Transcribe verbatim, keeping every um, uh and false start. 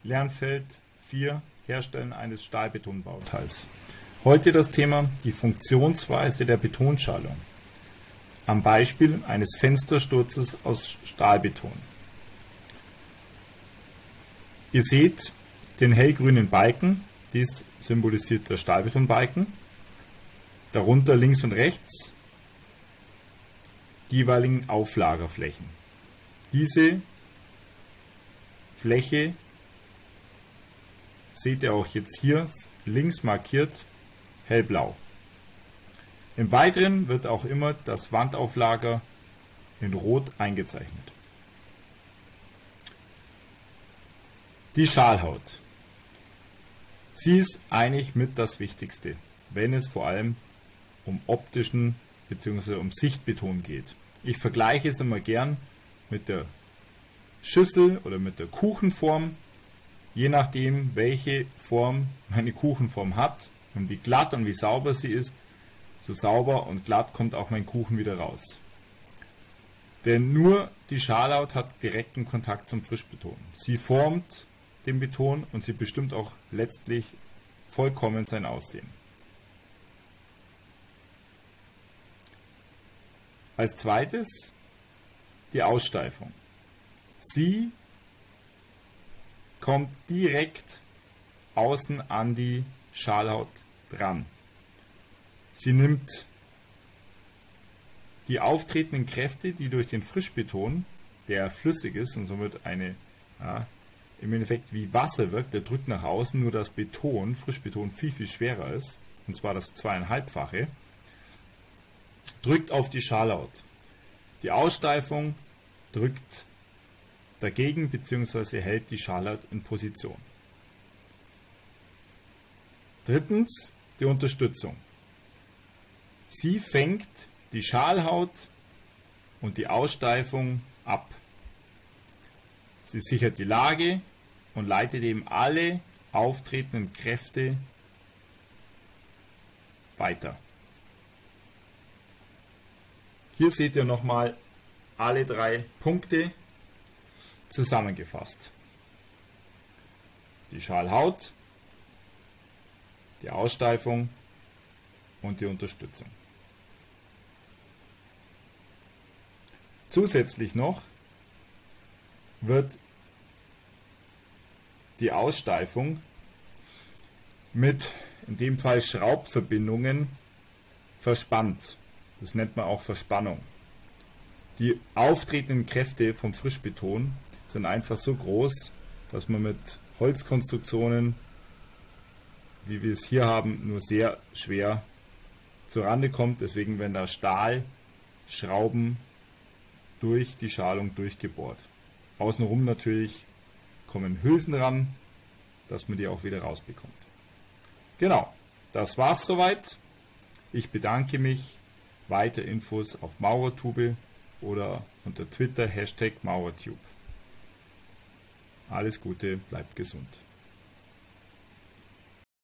Lernfeld vier, Herstellen eines Stahlbetonbauteils. Heute das Thema die Funktionsweise der Betonschalung. Am Beispiel eines Fenstersturzes aus Stahlbeton. Ihr seht den hellgrünen Balken, dies symbolisiert der Stahlbetonbalken. Darunter links und rechts die jeweiligen Auflagerflächen. Diese Fläche seht ihr auch jetzt hier links markiert hellblau. Im Weiteren wird auch immer das Wandauflager in Rot eingezeichnet. Die Schalhaut. Sie ist eigentlich mit das Wichtigste, wenn es vor allem um optischen bzw. um Sichtbeton geht. Ich vergleiche es immer gern mit der Schüssel oder mit der Kuchenform. Je nachdem, welche Form meine Kuchenform hat und wie glatt und wie sauber sie ist, so sauber und glatt kommt auch mein Kuchen wieder raus. Denn nur die Schalhaut hat direkten Kontakt zum Frischbeton. Sie formt den Beton und sie bestimmt auch letztlich vollkommen sein Aussehen. Als zweites die Aussteifung. Sie kommt direkt außen an die Schalhaut dran. Sie nimmt die auftretenden Kräfte, die durch den Frischbeton, der flüssig ist und somit eine, ja, im Endeffekt wie Wasser wirkt, der drückt nach außen, nur dass Beton, Frischbeton viel, viel schwerer ist, und zwar das zweieinhalbfache, drückt auf die Schalhaut. Die Aussteifung drückt dagegen bzw. hält die Schalhaut in Position. Drittens die Unterstützung. Sie fängt die Schalhaut und die Aussteifung ab. Sie sichert die Lage und leitet eben alle auftretenden Kräfte weiter. Hier seht ihr nochmal alle drei Punkte zusammengefasst. Die Schalhaut, die Aussteifung und die Unterstützung. Zusätzlich noch wird die Aussteifung mit, in dem Fall Schraubverbindungen, verspannt. Das nennt man auch Verspannung. Die auftretenden Kräfte vom Frischbeton sind einfach so groß, dass man mit Holzkonstruktionen, wie wir es hier haben, nur sehr schwer zurande kommt. Deswegen werden da Stahlschrauben durch die Schalung durchgebohrt. Außenrum natürlich kommen Hülsen ran, dass man die auch wieder rausbekommt. Genau, das war's soweit. Ich bedanke mich. Weitere Infos auf Maurertube oder unter Twitter Hashtag Maurertube. Alles Gute, bleibt gesund.